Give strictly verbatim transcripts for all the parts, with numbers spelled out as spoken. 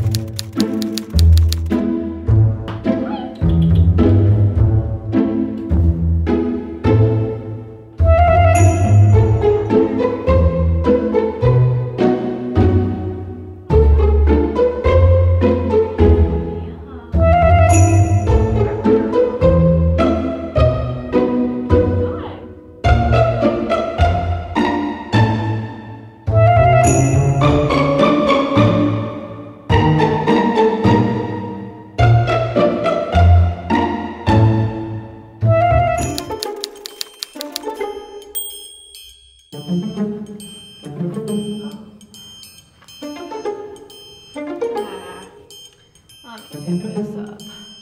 Get this up.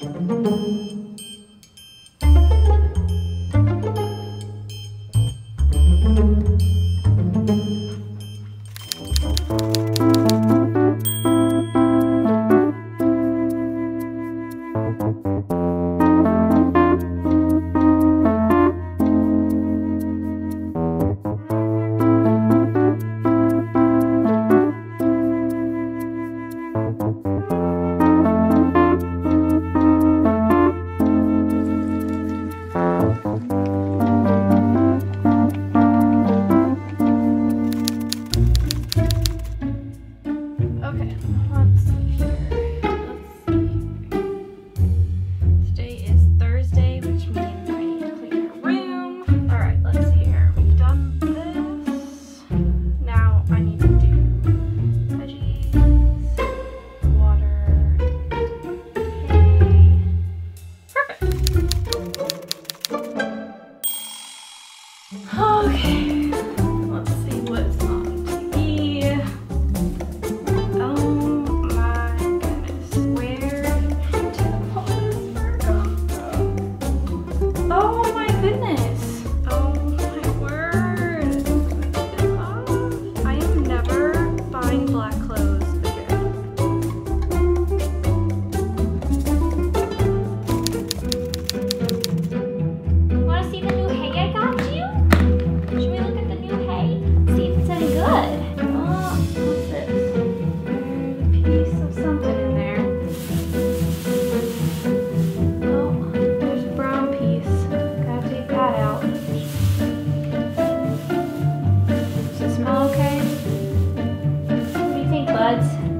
Okay, let's see what's on T V. Oh my goodness, where did all this hair come from? Oh my goodness, oh my word. Oh, I am never buying black clothes again. Want to see the new hay I got you? Should we look at the new hay? See if it's any good. Oh, what's this? There's a piece of something in there. Oh, there's a brown piece. Gotta take that out. Does it smell okay? What do you think, buds?